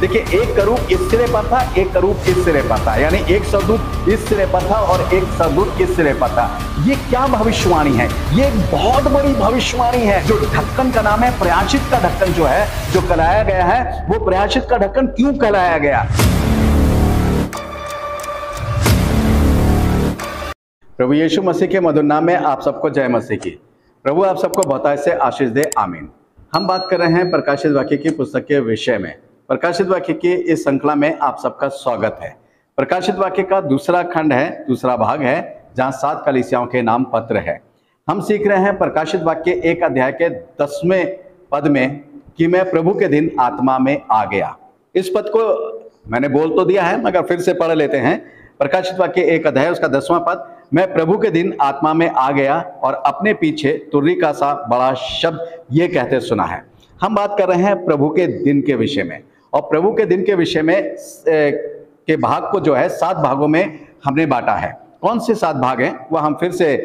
देखिए, एक करूब इस सिरे पर था, एक करूब इस सिरे पर था, यानी एक स्वर्गदूत इस सिरे पर था और एक स्वर्गदूत इस सिरे पर था। ये क्या भविष्यवाणी है? ये एक बहुत बड़ी भविष्यवाणी है। जो ढक्कन का नाम है प्रायश्चित का ढक्कन, जो है जो कहलाया गया है, वो प्रायश्चित का ढक्कन क्यों कहलाया गया? प्रभु यीशु मसीह के मधुर नाम में आप सबको जय मसीह की। प्रभु आप सबको बहुतायत से आशीष दे, आमीन। हम बात कर रहे हैं प्रकाशित वाक्य की पुस्तक के विषय में। प्रकाशित वाक्य की इस श्रृंखला में आप सबका स्वागत है। प्रकाशित वाक्य का दूसरा खंड है, दूसरा भाग है, जहां 7 कलीसियाओं के नाम पत्र है। हम सीख रहे हैं प्रकाशित वाक्य 1 अध्याय के 10वें पद में कि मैं प्रभु के दिन आत्मा में आ गया। इस पद को मैंने बोल तो दिया है, मगर फिर से पढ़ लेते हैं। प्रकाशित वाक्य 1 अध्याय उसका 10वां पद, मैं प्रभु के दिन आत्मा में आ गया और अपने पीछे तुर्री का सा बड़ा शब्द ये कहते सुना है। हम बात कर रहे हैं प्रभु के दिन के विषय में, और प्रभु के दिन के विषय में के भाग को जो है 7 भागों में हमने बांटा है। कौन से 7 भाग हैं वह हम फिर से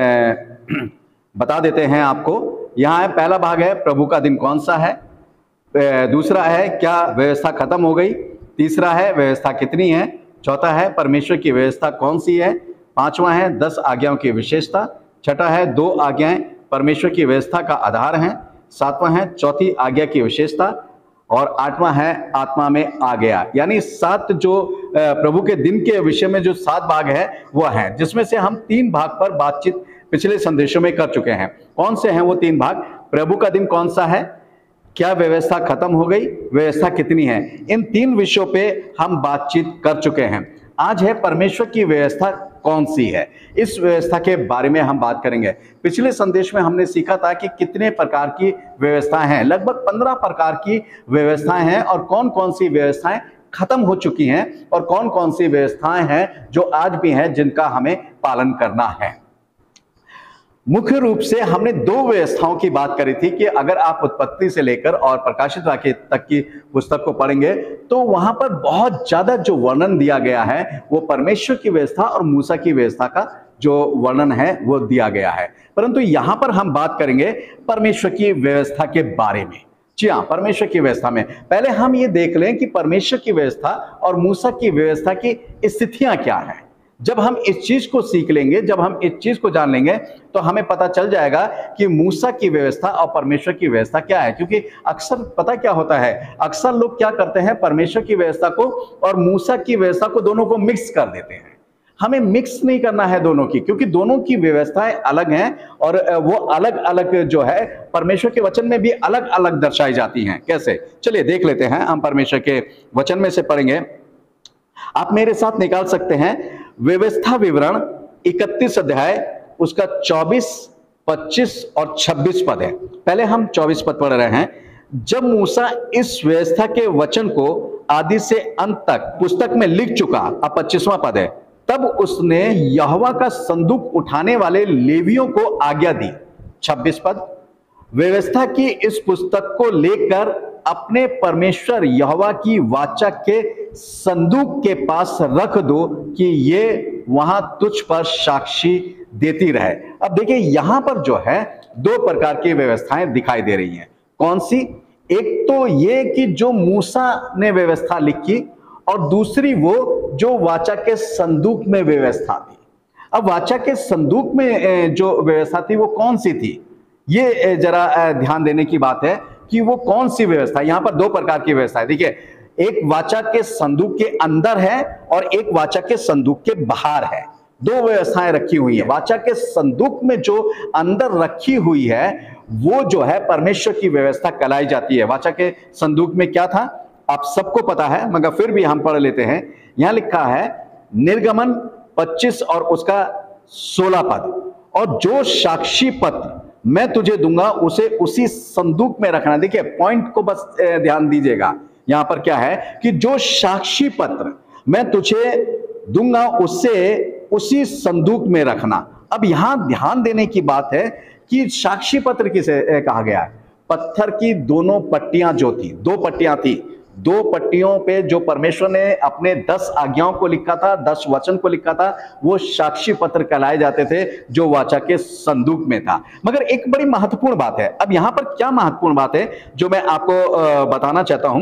बता देते हैं आपको। यहाँ है, पहला भाग है प्रभु का दिन कौन सा है, दूसरा है क्या व्यवस्था खत्म हो गई, तीसरा है व्यवस्था कितनी है, चौथा है परमेश्वर की व्यवस्था कौन सी है, पांचवा है 10 आज्ञाओं की विशेषता, छठा है 2 आज्ञाएं परमेश्वर की व्यवस्था का आधार हैं, सातवां है चौथी आज्ञा की विशेषता, और आठवां है आत्मा में आ गया। यानी 7 जो प्रभु के दिन के विषय में जो 7 भाग है वह है, जिसमें से हम 3 भाग पर बातचीत पिछले संदेशों में कर चुके हैं। कौन से हैं वो 3 भाग? प्रभु का दिन कौन सा है, क्या व्यवस्था खत्म हो गई, व्यवस्था कितनी है। इन 3 विषयों पे हम बातचीत कर चुके हैं। आज है परमेश्वर की व्यवस्था कौन सी है, इस व्यवस्था के बारे में हम बात करेंगे। पिछले संदेश में हमने सीखा था कि कितने प्रकार की व्यवस्थाएं हैं। लगभग 15 प्रकार की व्यवस्थाएं हैं, और कौन कौन सी व्यवस्थाएं खत्म हो चुकी हैं और कौन कौन सी व्यवस्थाएं हैं जो आज भी हैं जिनका हमें पालन करना है। मुख्य रूप से हमने 2 व्यवस्थाओं की बात करी थी कि अगर आप उत्पत्ति से लेकर और प्रकाशित वाक्य तक की पुस्तक को पढ़ेंगे तो वहां पर बहुत ज्यादा जो वर्णन दिया गया है वो परमेश्वर की व्यवस्था और मूसा की व्यवस्था का जो वर्णन है वो दिया गया है। परंतु यहां पर हम बात करेंगे परमेश्वर की व्यवस्था के बारे में। जी हाँ, परमेश्वर की व्यवस्था में पहले हम ये देख लें कि परमेश्वर की व्यवस्था और मूसा की व्यवस्था की स्थितियां क्या हैं। जब हम इस चीज को सीख लेंगे, जब हम इस चीज को जान लेंगे, तो हमें पता चल जाएगा कि मूसा की व्यवस्था और परमेश्वर की व्यवस्था क्या है। क्योंकि अक्सर पता क्या होता है, अक्सर लोग क्या करते हैं, परमेश्वर की व्यवस्था को और मूसा की व्यवस्था को दोनों को मिक्स कर देते हैं। हमें मिक्स नहीं करना है दोनों की, क्योंकि दोनों की व्यवस्थाएं अलग हैं और वो अलग अलग जो है परमेश्वर के वचन में भी अलग अलग दर्शाई जाती हैं। कैसे, चलिए देख लेते हैं। हम परमेश्वर के वचन में से पढ़ेंगे। आप मेरे साथ निकाल सकते हैं व्यवस्था विवरण 31 अध्याय उसका 24, 25 और 26 पद है। पहले हम 24 पद पढ़ रहे हैं। जब मूसा इस व्यवस्था के वचन को आदि से अंत तक पुस्तक में लिख चुका, अब 25वां पद है, तब उसने यहोवा का संदूक उठाने वाले लेवियों को आज्ञा दी। 26 पद, व्यवस्था की इस पुस्तक को लेकर अपने परमेश्वर यहोवा की वाचा के संदूक के पास रख दो कि ये वहां तुझ पर साक्षी देती रहे। अब देखिए, यहां पर जो है 2 प्रकार की व्यवस्थाएं दिखाई दे रही हैं। कौन सी? एक तो ये कि जो मूसा ने व्यवस्था लिखी, और दूसरी वो जो वाचा के संदूक में व्यवस्था थी। अब वाचा के संदूक में जो व्यवस्था थी वो कौन सी थी, ये जरा ध्यान देने की बात है कि वो कौन सी व्यवस्था। यहां पर 2 प्रकार की व्यवस्था है। देखिए, एक वाचा के संदूक के अंदर है और एक वाचा के संदूक के बाहर है। 2 व्यवस्थाएं रखी हुई है। वाचा के संदूक में जो अंदर रखी हुई है वो जो है परमेश्वर की व्यवस्था कहलाई जाती है। वाचा के संदूक में क्या था आप सबको पता है, मगर फिर भी हम पढ़ लेते हैं। यहां लिखा है निर्गमन 25 और उसका 16 पद, और जो साक्षी पत्र मैं तुझे दूंगा उसे उसी संदूक में रखना। देखिए, पॉइंट को बस ध्यान दीजिएगा। यहां पर क्या है कि जो साक्षी पत्र मैं तुझे दूंगा उससे उसी संदूक में रखना। अब यहां ध्यान देने की बात है कि साक्षी पत्र किसे कहा गया है? पत्थर की दोनों पट्टियां जो थी, 2 पट्टियां थी, 2 पट्टियों पे जो परमेश्वर ने अपने 10 आज्ञाओं को लिखा था, 10 वचन को लिखा था, वो साक्षी पत्र कहलाए जाते थे जो वाचा के संदूक में था। मगर एक बड़ी महत्वपूर्ण बात है। अब यहां पर क्या महत्वपूर्ण बात है जो मैं आपको बताना चाहता हूं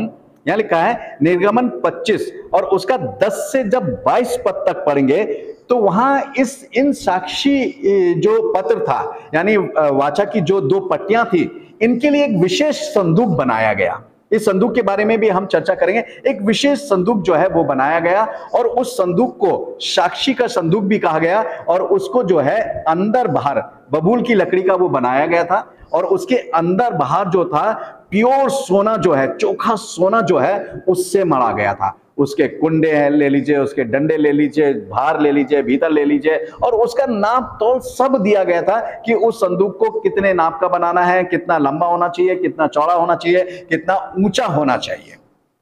यहाँ लिखा है निर्गमन 25 और उसका 10 से जब 22 पद तक पढ़ेंगे तो वहां इन साक्षी जो पत्र था, यानी वाचा की जो 2 पट्टियां थी, इनके लिए एक विशेष संदूक बनाया गया। इस संदूक के बारे में भी हम चर्चा करेंगे। एक विशेष संदूक जो है वो बनाया गया और उस संदूक को साक्षी का संदूक भी कहा गया और उसको जो है अंदर बाहर बबूल की लकड़ी का वो बनाया गया था और उसके अंदर बाहर जो था प्योर सोना जो है, चोखा सोना जो है उससे मढ़ा गया था। उसके कुंडे हैं ले लीजिए, उसके डंडे ले लीजिए, भार ले लीजिए, भीतर ले लीजिए और उसका नाप तोल सब दिया गया था कि उस संदूक को कितने नाप का बनाना है, कितना लंबा होना चाहिए, कितना चौड़ा होना चाहिए, कितना ऊंचा होना चाहिए।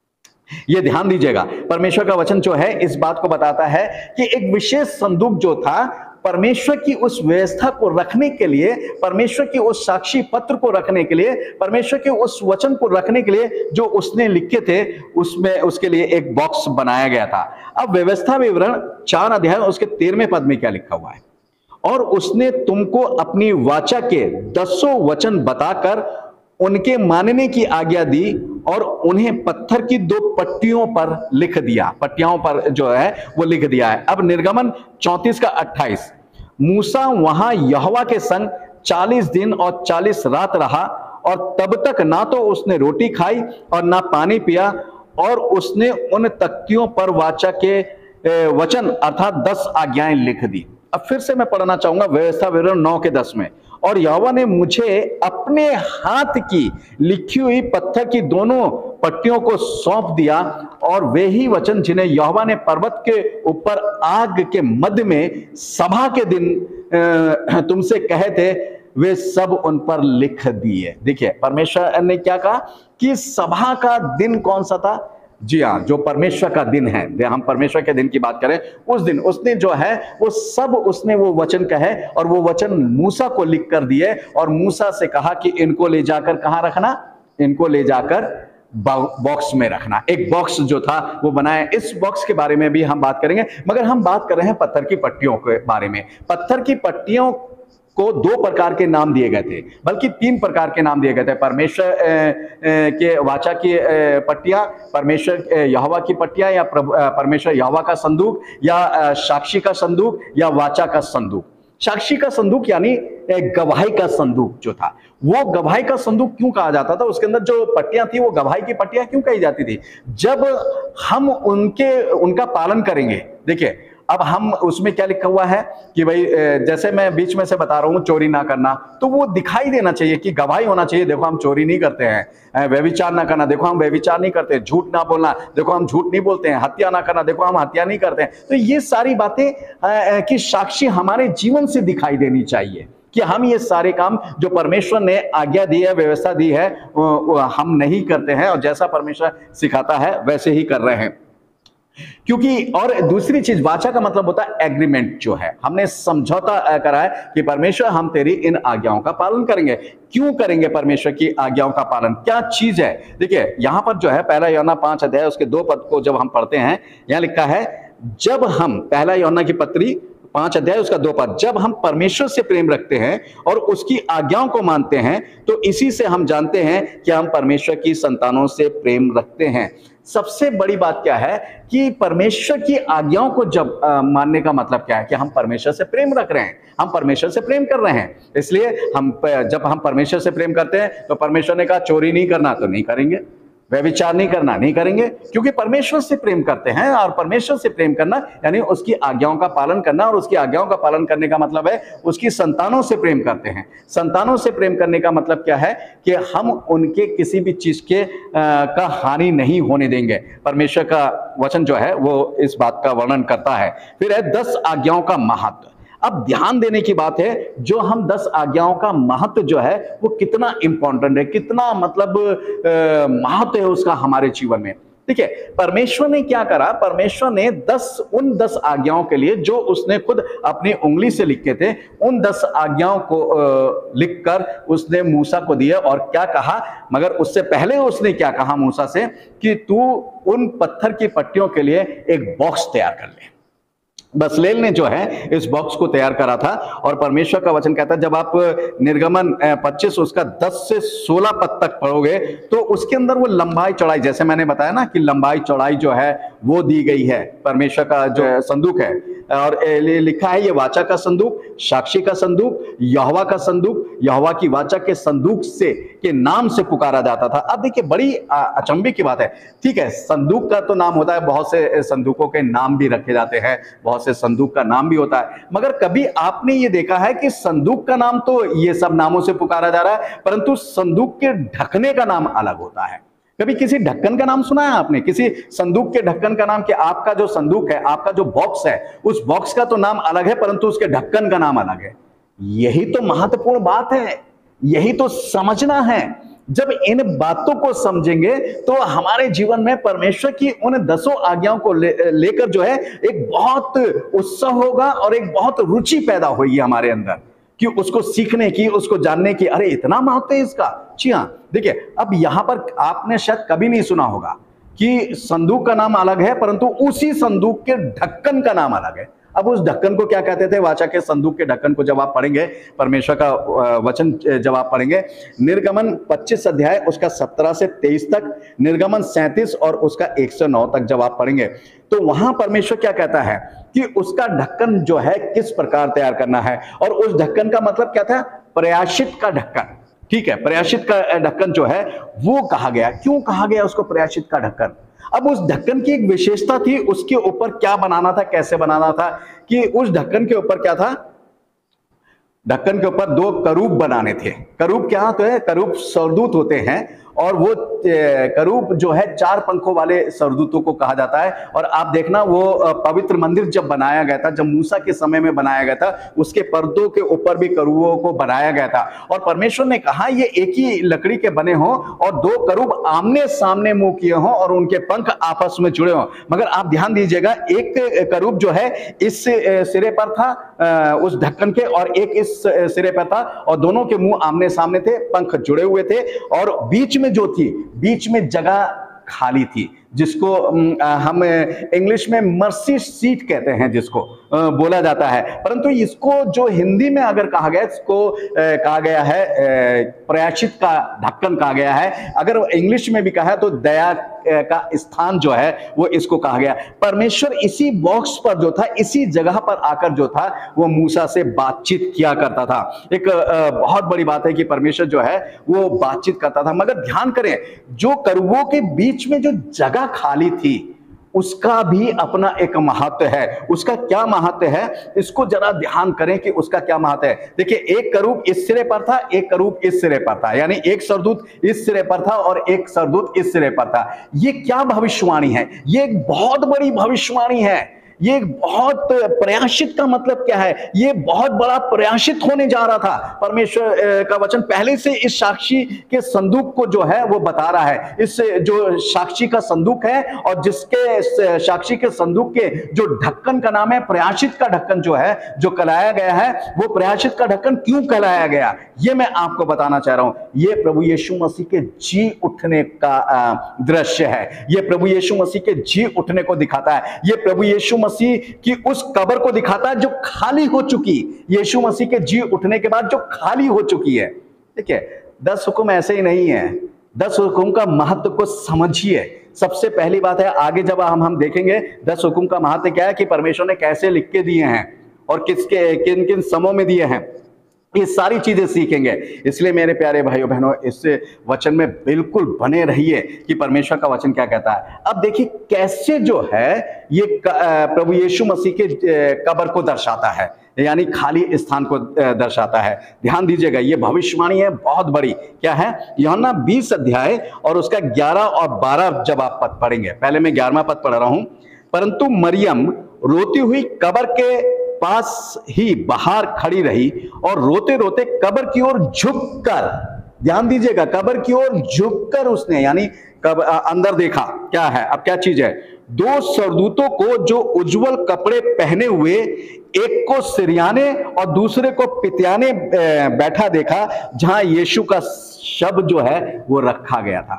ये ध्यान दीजिएगा, परमेश्वर का वचन जो है इस बात को बताता है कि एक विशेष संदूक जो था परमेश्वर की उस व्यवस्था को रखने के लिए, परमेश्वर की उस साक्षी पत्र को रखने के लिए, परमेश्वर के उस वचन को रखने के लिए जो उसने लिखे थे, उसमें उसके लिए एक बॉक्स बनाया गया था। अब व्यवस्था विवरण 4 अध्याय उसके 13वें पद में क्या लिखा हुआ है, और उसने तुमको अपनी वाचा के 10 वचन बताकर उनके मानने की आज्ञा दी और उन्हें पत्थर की 2 पट्टियों पर लिख दिया, पट्टियों पर जो है वो लिख दिया है। अब निर्गमन 34 का 28, मूसा वहां यहोवा के संग 40 दिन और 40 रात रहा और तब तक ना तो उसने रोटी खाई और ना पानी पिया, और उसने उन तख्तियों पर वाचा के वचन अर्थात 10 आज्ञाएं लिख दी। अब फिर से मैं पढ़ना चाहूंगा व्यवस्था विवरण 9 के 10 में, और यहोवा ने मुझे अपने हाथ की लिखी हुई पत्थर की दोनों पट्टियों को सौंप दिया, और वे ही वचन जिन्हें यहोवा ने पर्वत के ऊपर आग के मध्य में सभा के दिन तुमसे कहे थे, वे सब उन पर लिख दिए। देखिए परमेश्वर ने क्या कहा कि सभा का दिन कौन सा था? जी हाँ, जो परमेश्वर का दिन है, हम परमेश्वर के दिन की बात करें, उस दिन उसने जो है वो सब उसने वो वचन कहे और वो वचन मूसा को लिख कर दिए और मूसा से कहा कि इनको ले जाकर कहां रखना, इनको ले जाकर बॉक्स में रखना। एक बॉक्स जो था वो बनाया। इस बॉक्स के बारे में भी हम बात करेंगे, मगर हम बात कर रहे हैं पत्थर की पट्टियों के बारे में। पत्थर की पट्टियों को 2 प्रकार के नाम दिए गए थे, बल्कि 3 प्रकार के नाम दिए गए थे। परमेश्वर के वाचा की पट्टियां, परमेश्वर यहोवा की पट्टियां, या परमेश्वर यहोवा का संदूक, या साक्षी का संदूक, या वाचा का संदूक। साक्षी का संदूक यानी गवाही का संदूक जो था, वो गवाही का संदूक क्यों कहा जाता था? उसके अंदर जो पट्टियां थी वो गवाही की पट्टियां क्यों कही जाती थी? जब हम उनका पालन करेंगे। देखिए अब हम उसमें क्या लिखा हुआ है कि भाई जैसे मैं बीच में से बता रहा हूं चोरी ना करना, तो वो दिखाई देना चाहिए कि गवाही होना चाहिए, देखो हम चोरी नहीं करते हैं। व्यभिचार ना करना, देखो हम व्यभिचार नहीं करते। झूठ ना बोलना, देखो हम झूठ नहीं बोलते हैं। हत्या ना करना, देखो हम हत्या नहीं करते हैं। तो ये सारी बातें की साक्षी हमारे जीवन से दिखाई देनी चाहिए कि हम ये सारे काम जो परमेश्वर ने आज्ञा दी है, व्यवस्था दी है, हम नहीं करते हैं, और जैसा परमेश्वर सिखाता है वैसे ही कर रहे हैं। क्योंकि और दूसरी चीज, वाचा का मतलब होता है एग्रीमेंट, जो है हमने समझौता करा है कि परमेश्वर हम तेरी इन आज्ञाओं का पालन करेंगे। क्यों करेंगे परमेश्वर की आज्ञाओं का पालन? क्या चीज है? देखिए यहां पर जो है 1 यूहन्ना 5 अध्याय उसके 2 पद को जब हम पढ़ते हैं, यहां लिखा है, जब हम 1 यूहन्ना की पत्री 5 अध्याय उसका 2 पद, जब हम परमेश्वर से प्रेम रखते हैं और उसकी आज्ञाओं को मानते हैं, तो इसी से हम जानते हैं कि हम परमेश्वर की संतानों से प्रेम रखते हैं। सबसे बड़ी बात क्या है कि परमेश्वर की आज्ञाओं को जब मानने का मतलब क्या है कि हम परमेश्वर से प्रेम रख रहे हैं, हम परमेश्वर से प्रेम कर रहे हैं। इसलिए जब हम परमेश्वर से प्रेम करते हैं तो परमेश्वर ने कहा चोरी नहीं करना तो नहीं करेंगे, व्यभिचार नहीं करना नहीं करेंगे, क्योंकि परमेश्वर से प्रेम करते हैं। और परमेश्वर से प्रेम करना यानी उसकी आज्ञाओं का पालन करना, और उसकी आज्ञाओं का पालन करने का मतलब है उसकी संतानों से प्रेम करते हैं। संतानों से प्रेम करने का मतलब क्या है कि हम उनके किसी भी चीज के का हानि नहीं होने देंगे। परमेश्वर का वचन जो है वो इस बात का वर्णन करता है। फिर है 10 आज्ञाओं का महत्व। अब ध्यान देने की बात है, जो हम 10 आज्ञाओं का महत्व जो है वो कितना इंपॉर्टेंट है, कितना मतलब महत्व है उसका हमारे जीवन में। देखिए परमेश्वर ने क्या करा, परमेश्वर ने उन 10 आज्ञाओं के लिए जो उसने खुद अपनी उंगली से लिखे थे, उन 10 आज्ञाओं को लिखकर उसने मूसा को दिया। और क्या कहा, मगर उससे पहले उसने क्या कहा मूसा से कि तू उन पत्थर की पट्टियों के लिए एक बॉक्स तैयार कर ले। बसलेल ने जो है इस बॉक्स को तैयार करा था। और परमेश्वर का वचन कहता है, जब आप निर्गमन 25 उसका 10 से 16 पद तक पढ़ोगे तो उसके अंदर वो लंबाई चौड़ाई, जैसे मैंने बताया ना कि लंबाई चौड़ाई जो है वो दी गई है। परमेश्वर का जो संदूक है, और लिखा है ये वाचा का संदूक, साक्षी का संदूक, यहोवा का संदूक, यहोवा की वाचा के संदूक से के नाम से पुकारा जाता था। अब देखिए बड़ी अचंभे की बात है। ठीक है, संदूक का तो नाम होता है, बहुत से संदूकों के नाम भी रखे जाते हैं, बहुत से संदूक का नाम भी होता है, मगर कभी आपने ये देखा है कि संदूक का नाम तो ये सब नामों से पुकारा जा रहा है, परंतु संदूक के ढकने का नाम अलग होता है? कभी किसी ढक्कन का नाम सुना है आपने? किसी संदूक के ढक्कन का नाम? कि आपका जो संदूक है, आपका जो बॉक्स है, उस बॉक्स का तो नाम अलग है, परंतु उसके ढक्कन का नाम अलग है। यही तो महत्वपूर्ण बात है, यही तो समझना है। जब इन बातों को समझेंगे तो हमारे जीवन में परमेश्वर की उन 10 आज्ञाओं को लेकर जो है एक बहुत उत्साह होगा और एक बहुत रुचि पैदा होगी हमारे अंदर, कि उसको सीखने की, उसको जानने की। अरे इतना महत्व है इसका। जी हाँ, देखिए अब यहां पर आपने शायद कभी नहीं सुना होगा कि संदूक का नाम अलग है, परंतु उसी संदूक के ढक्कन का नाम अलग है। अब उस ढक्कन को क्या कहते थे? वाचा के संदूक के ढक्कन को जब आप पढ़ेंगे, परमेश्वर का वचन जब आप पढ़ेंगे, निर्गमन 25 अध्याय उसका 17 से 23 तक, निर्गमन 37 और उसका 1 से 9 तक जब आप पढ़ेंगे, तो वहां परमेश्वर क्या कहता है कि उसका ढक्कन जो है किस प्रकार तैयार करना है। और उस ढक्कन का मतलब क्या था? प्रयाश्चित का ढक्कन। ठीक है, प्रयाश्चित का ढक्कन जो है वो कहा गया। क्यों कहा गया उसको प्रयाश्चित का ढक्कन? अब उस ढक्कन की एक विशेषता थी, उसके ऊपर क्या बनाना था, कैसे बनाना था, कि उस ढक्कन के ऊपर क्या था? ढक्कन के ऊपर 2 करूब बनाने थे। करूब क्या होते हैं? करूब सरदूत होते हैं, और वो करूब जो है 4 पंखों वाले सरदूतों को कहा जाता है। और आप देखना वो पवित्र मंदिर जब बनाया गया था, जब मूसा के समय में बनाया गया था, उसके पर्दों के ऊपर भी करूबों को बनाया गया था। और परमेश्वर ने कहा ये एक ही लकड़ी के बने हों और 2 करूब आमने सामने मुंह किए हों और उनके पंख आपस में जुड़े हों। मगर आप ध्यान दीजिएगा, एक करूब जो है इस सिरे पर था उस ढक्कन के, और एक इस सिरे पर था, और दोनों के मुंह आमने सामने थे, पंख जुड़े हुए थे, और बीच में जो थी, बीच में जगह खाली थी, जिसको हम इंग्लिश में मर्सी सीट कहते हैं, जिसको बोला जाता है। परंतु इसको जो हिंदी में अगर कहा गया, इसको कहा गया है प्रायश्चित का ढक्कन कहा गया है। अगर इंग्लिश में भी कहा तो दया का स्थान जो है वो इसको कहा गया। परमेश्वर इसी बॉक्स पर जो था, इसी जगह पर आकर जो था वो मूसा से बातचीत किया करता था। एक बहुत बड़ी बात है कि परमेश्वर जो है वो बातचीत करता था। मगर ध्यान करें, जो करूबों के बीच में जो जगह खाली थी उसका भी अपना एक महत्व है। उसका क्या महत्व है, इसको जरा ध्यान करें कि उसका क्या महत्व है। देखिए, एक करूब इस सिरे पर था, एक करूब इस सिरे पर था, यानी एक सरदूत इस सिरे पर था और एक सरदूत इस सिरे पर था। ये क्या भविष्यवाणी है? ये एक बहुत बड़ी भविष्यवाणी है। ये बहुत प्रयासित का मतलब क्या है? ये बहुत बड़ा प्रयासित होने जा रहा था। परमेश्वर का वचन पहले से इस साक्षी के संदूक को जो है वो बता रहा है। इस जो साक्षी का संदूक है और जिसके साक्षी के संदूक के जो ढक्कन का नाम है प्रयासित का ढक्कन, जो है जो कहलाया गया है, वो प्रयासित का ढक्कन क्यों कहलाया गया ये मैं आपको बताना चाह रहा हूं। ये प्रभु यीशु मसीह के जी उठने का दृश्य है। ये प्रभु यीशु मसीह के जी उठने को दिखाता है। ये प्रभु यीशु मसीह की उस कब्र को दिखाता है जो खाली हो चुकी, यीशु मसीह के जी उठने के बाद जो खाली हो चुकी है। देखिए, 10 हुक्म ऐसे ही नहीं है। 10 हुक्म का महत्व को समझिए। सबसे पहली बात है, आगे जब हम देखेंगे 10 हुक्म का महत्व क्या है, कि परमेश्वर ने कैसे लिख के दिए हैं और किसके किन किन समों में दिए हैं, ये सारी चीजें सीखेंगे। इसलिए मेरे प्यारे भाइयों बहनों, इस वचन में बिल्कुल बने रहिए कि परमेश्वर का वचन क्या कहता है। अब देखिए कैसे जो है ये प्रभु यीशु मसीह के कब्र को दर्शाता है, यानी खाली स्थान को दर्शाता है। ध्यान दीजिएगा, ये भविष्यवाणी है बहुत बड़ी। क्या है? यूहन्ना 20 अध्याय और उसका 11 और 12 जब आप पद पढ़ेंगे, पहले मैं 11वां पद पढ़ रहा हूं। परंतु मरियम रोती हुई कब्र के पास ही बाहर खड़ी रही और रोते रोते कब्र की ओर झुककर, ध्यान दीजिएगा, कब्र की ओर झुककर उसने, यानी अंदर देखा। क्या है? अब क्या चीज है? 2 सरदूतों को जो उज्जवल कपड़े पहने हुए, एक को सिरयाने और दूसरे को पित्याने बैठा देखा, जहां यीशु का शव जो है वो रखा गया था।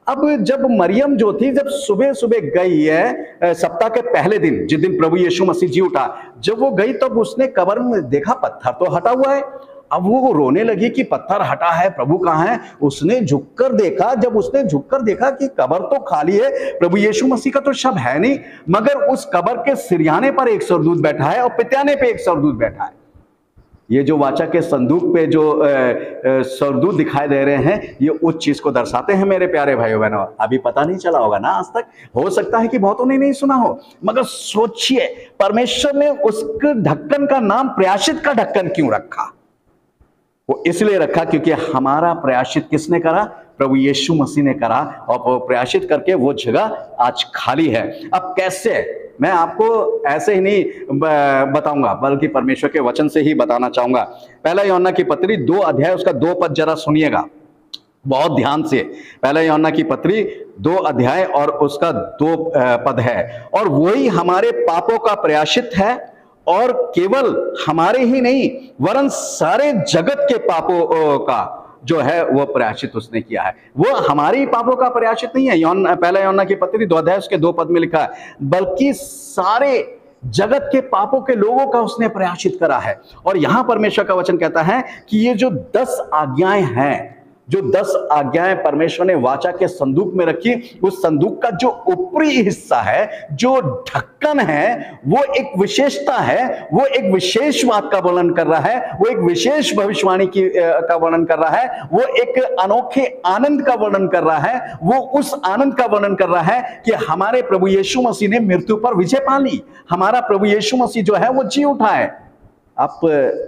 अब जब मरियम जो थी, जब सुबह सुबह गई है सप्ताह के पहले दिन, जिस दिन प्रभु यीशु मसीह जी उठा, जब वो गई तब उसने कब्र में देखा पत्थर तो हटा हुआ है। अब वो रोने लगी कि पत्थर हटा है, प्रभु कहाँ है। उसने झुककर देखा, जब उसने झुककर देखा कि कब्र तो खाली है, प्रभु यीशु मसीह का तो शव है नहीं, मगर उस कब्र के सिरहाने पर एक स्वर्गदूत बैठा है और पित्याने पे एक स्वर्गदूत बैठा है। ये जो वाचा के संदूक पे जो स्वर्गदूत दिखाई दे रहे हैं, ये उस चीज को दर्शाते हैं मेरे प्यारे भाइयों बहनों। अभी पता नहीं चला होगा ना आज तक, हो सकता है कि बहुतों ने नहीं सुना हो, मगर सोचिए परमेश्वर ने उसके ढक्कन का नाम प्रयाश्चित का ढक्कन क्यों रखा। वो इसलिए रखा क्योंकि हमारा प्रयाश्चित किसने करा, प्रभु यीशु मसीह ने करा, और प्रयाश्चित करके वो जगह आज खाली है। अब कैसे, मैं आपको ऐसे ही नहीं बताऊंगा, बल्कि परमेश्वर के वचन से ही बताना चाहूंगा। पहला यूहन्ना की पत्री 2 अध्याय उसका 2 पद जरा सुनिएगा बहुत ध्यान से। पहला यूहन्ना की पत्री 2 अध्याय और उसका 2 पद है, और वही हमारे पापों का प्रयाश्चित है, और केवल हमारे ही नहीं वरन सारे जगत के पापों का जो है वो प्रयाश्चित उसने किया है। वो हमारे ही पापों का प्रयाश्चित नहीं है, पहला यूहन्ना की पत्री 2 अध्याय उसके 2 पद में लिखा है, बल्कि सारे जगत के पापों के लोगों का उसने प्रयाश्चित करा है। और यहां परमेश्वर का वचन कहता है कि ये जो 10 आज्ञाएं हैं, जो 10 आज्ञाएं परमेश्वर ने वाचा के संदूक में रखी, उस संदूक का जो ऊपरी हिस्सा है, जो ढक्कन है, वो एक विशेषता है, वो एक विशेष बात का वर्णन कर रहा है, वो एक विशेष भविष्यवाणी का वर्णन कर रहा है, वो एक अनोखे आनंद का वर्णन कर रहा है। वो उस आनंद का वर्णन कर रहा है कि हमारे प्रभु यीशु मसीह ने मृत्यु पर विजय पा ली, हमारा प्रभु यीशु मसीह जो है वो जी उठा है। आप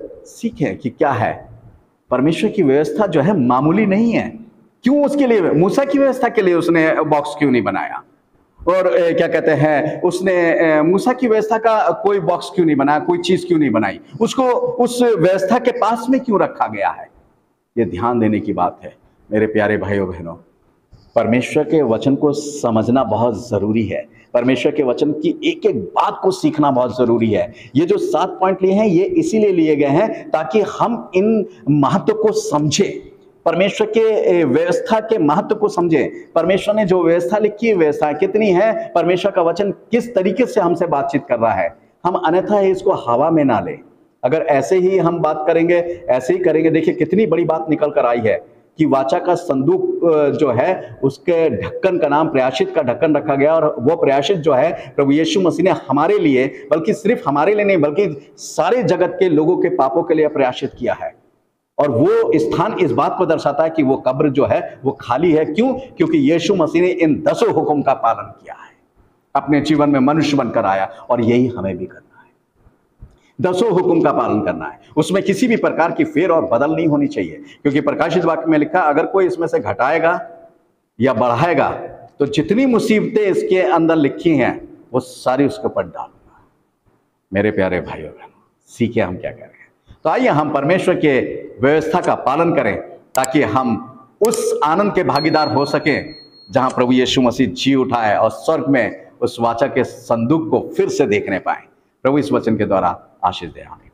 सीखें कि क्या है परमेश्वर की व्यवस्था जो है मामूली नहीं है। क्यों उसके लिए, मूसा की व्यवस्था के लिए उसने बॉक्स क्यों नहीं बनाया, और क्या कहते हैं उसने मूसा की व्यवस्था का कोई बॉक्स क्यों नहीं बनाया, कोई चीज क्यों नहीं बनाई, उसको उस व्यवस्था के पास में क्यों रखा गया है। ये ध्यान देने की बात है मेरे प्यारे भाइयों बहनों। परमेश्वर के वचन को समझना बहुत जरूरी है, परमेश्वर के वचन की एक एक बात को सीखना बहुत जरूरी है। ये जो 7 पॉइंट लिए हैं, ये इसीलिए लिए गए हैं ताकि हम इन महत्व को समझें, परमेश्वर के व्यवस्था के महत्व को समझें। परमेश्वर ने जो व्यवस्था लिखी है, व्यवस्था कितनी है, परमेश्वर का वचन किस तरीके से हमसे बातचीत कर रहा है। हम अन्यथा इसको हवा में ना लें। अगर ऐसे ही हम बात करेंगे, ऐसे ही करेंगे, देखिए कितनी बड़ी बात निकल कर आई है कि वाचा का संदूक जो है उसके ढक्कन का नाम प्रयाश्चित का ढक्कन रखा गया, और वो प्रयाश्चित जो है प्रभु यीशु मसीह ने हमारे लिए, बल्कि सिर्फ हमारे लिए नहीं बल्कि सारे जगत के लोगों के पापों के लिए प्रयाश्चित किया है। और वो स्थान इस बात को दर्शाता है कि वो कब्र जो है वो खाली है। क्यों? क्योंकि यीशु मसीह ने इन 10 हुक्म का पालन किया है, अपने जीवन में मनुष्य बनकर आया, और यही हमें भी करना है। 10 हुक्म का पालन करना है, उसमें किसी भी प्रकार की फेर और बदल नहीं होनी चाहिए, क्योंकि प्रकाशित वाक्य में लिखा अगर कोई इसमें से घटाएगा या बढ़ाएगा तो जितनी मुसीबतें इसके अंदर लिखी हैं वो सारी उसके ऊपर डालूंगा। मेरे प्यारे भाइयों बहनों, सीखे हम क्या करें। तो आइए हम परमेश्वर के व्यवस्था का पालन करें ताकि हम उस आनंद के भागीदार हो सकें जहां प्रभु यीशु मसीह जी उठा है, और स्वर्ग में उस वाचा के संदूक को फिर से देखने पाए। प्रभु इस वचन के द्वारा आशीष दे। आमीन।